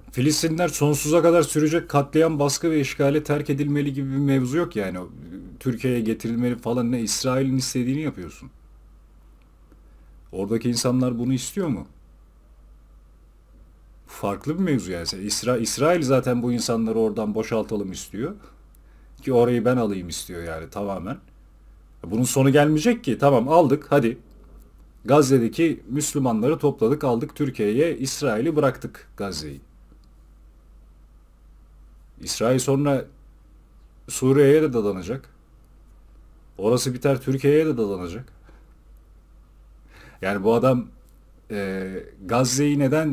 Filistinler sonsuza kadar sürecek katliam, baskı ve işgale terk edilmeli gibi bir mevzu yok yani. Türkiye'ye getirilmeli falan, ne İsrail'in istediğini yapıyorsun. Oradaki insanlar bunu istiyor mu? Farklı bir mevzu yani. İsrail zaten bu insanları oradan boşaltalım istiyor. Ki orayı ben alayım istiyor yani tamamen. Bunun sonu gelmeyecek ki. Tamam, aldık hadi. Gazze'deki Müslümanları topladık, aldık Türkiye'ye, İsrail'i bıraktık Gazze'yi. İsrail sonra Suriye'ye de dadanacak. Orası biter, Türkiye'ye de dadanacak. Yani bu adam Gazze'yi neden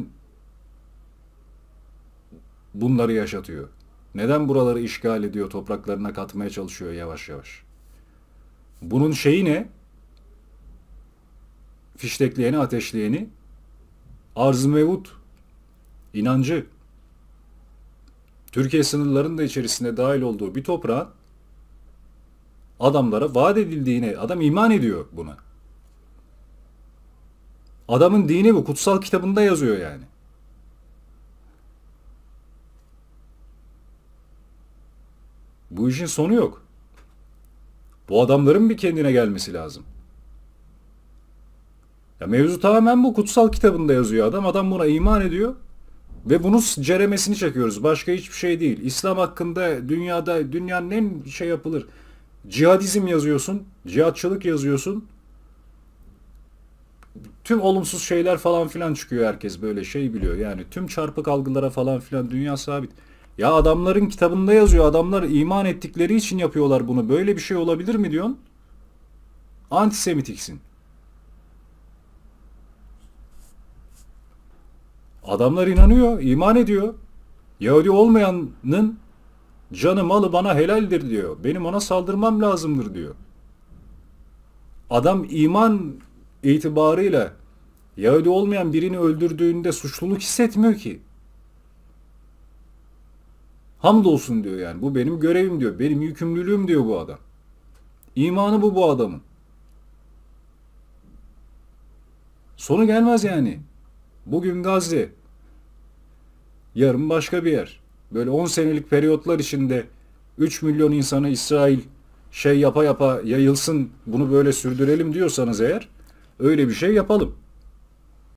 bunları yaşatıyor? Neden buraları işgal ediyor, topraklarına katmaya çalışıyor yavaş yavaş? Bunun şeyi ne? Fiştekleyeni, ateşleyeni, arz-ı mevut, inancı. Türkiye sınırlarının da içerisinde dahil olduğu bir toprağın adamlara vaat edildiğine, adam iman ediyor buna. Adamın dini bu, kutsal kitabında yazıyor yani. Bu işin sonu yok. Bu adamların bir kendine gelmesi lazım. Ya mevzu tamamen bu, kutsal kitabında yazıyor adam. Adam buna iman ediyor ve bunun ceremesini çekiyoruz. Başka hiçbir şey değil. İslam hakkında dünyada, dünyanın en şey yapılır. Cihadizm yazıyorsun, cihatçılık yazıyorsun. Tüm olumsuz şeyler falan filan çıkıyor, herkes böyle şey biliyor. Yani tüm çarpık algılara falan filan dünya sabit. Ya adamların kitabında yazıyor. Adamlar iman ettikleri için yapıyorlar bunu. Böyle bir şey olabilir mi diyorsun? Antisemitiksin. Adamlar inanıyor, iman ediyor. Yahudi olmayanın canı malı bana helaldir diyor. Benim ona saldırmam lazımdır diyor. Adam iman itibarıyla Yahudi olmayan birini öldürdüğünde suçluluk hissetmiyor ki. Hamdolsun diyor yani. Bu benim görevim diyor. Benim yükümlülüğüm diyor bu adam. İmanı bu adamın. Sonu gelmez yani. Bugün Gazze, yarın başka bir yer. Böyle 10 senelik periyotlar içinde 3 milyon insanı İsrail şey yapa yapa yayılsın, bunu böyle sürdürelim diyorsanız eğer, öyle bir şey yapalım.